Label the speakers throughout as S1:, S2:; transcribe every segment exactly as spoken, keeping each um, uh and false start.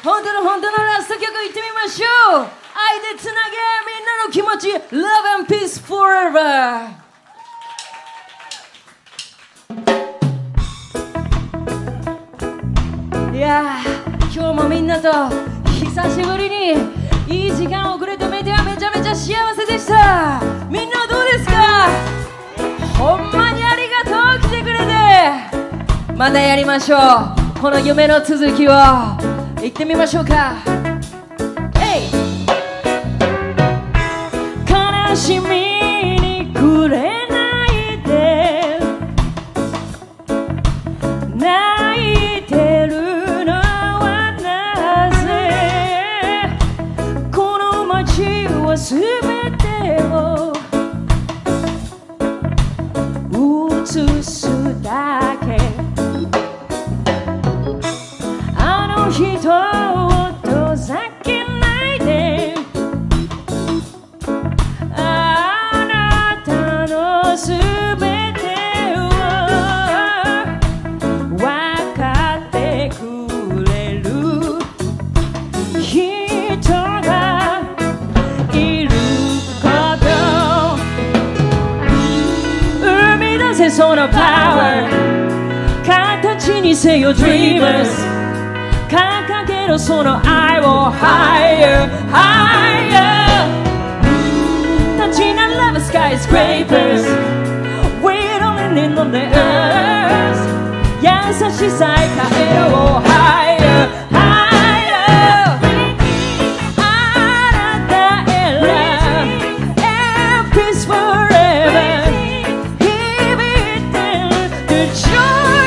S1: 本当の本当のラスト曲いってみましょう。愛でつなげみんなの気持ち Love and Peace Forever。 いやー、今日もみんなと久しぶりにいい時間をくれてメディアめちゃめちゃ幸せでした。みんなどうですか？ほんまにありがとう、来てくれて。またやりましょう。この夢の続きを行ってみましょうか。えい、悲しみにくれないで、泣いてるのはなぜ、この街はすべてを映すだけ、あの人を遠ざけないで、あなたのすべてを分かってくれる人がいること、生み出せそのパワー、形にせよ Dreamers、 掲げろその愛を Higher Higher、 立ち並ぶ Skyscrapers We're only living on the earth、 優しさへ変えろ Higher Higher、 あなたへ Love and Peace Forever、 響いてる The joy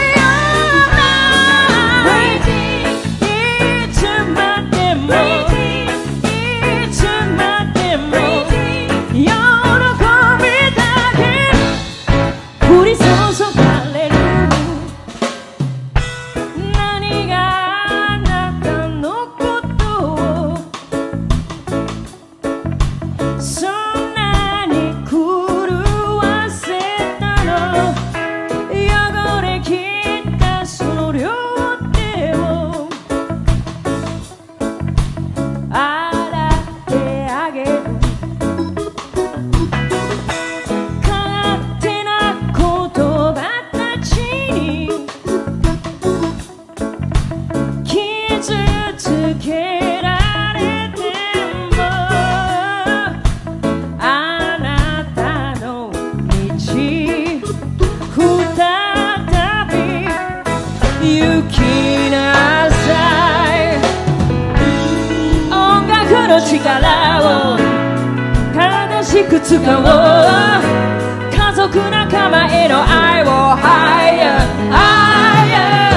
S1: 使おう、家族仲間への愛を Higher Higher、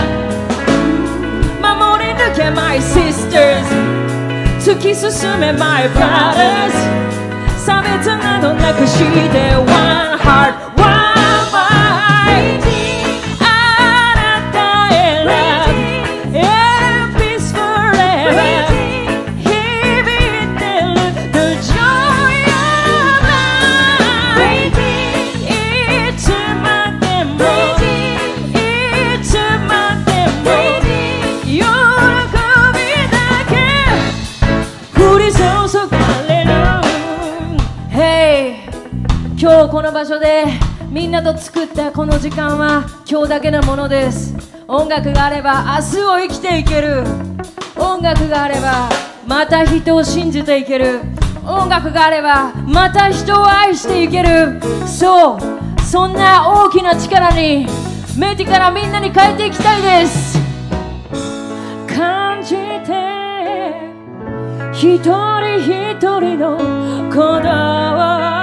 S1: 守り抜け My sisters、 突き進め My brothers、 差別などなくして One heart One mind、 あなたへ Love and Peace Forever、 響いてる The joy今日この場所でみんなと作ったこの時間は今日だけのものです。音楽があれば明日を生きていける、音楽があればまた人を信じていける、音楽があればまた人を愛していける。そう、そんな大きな力にメティからみんなに変えていきたいです。感じて一人一人の鼓動を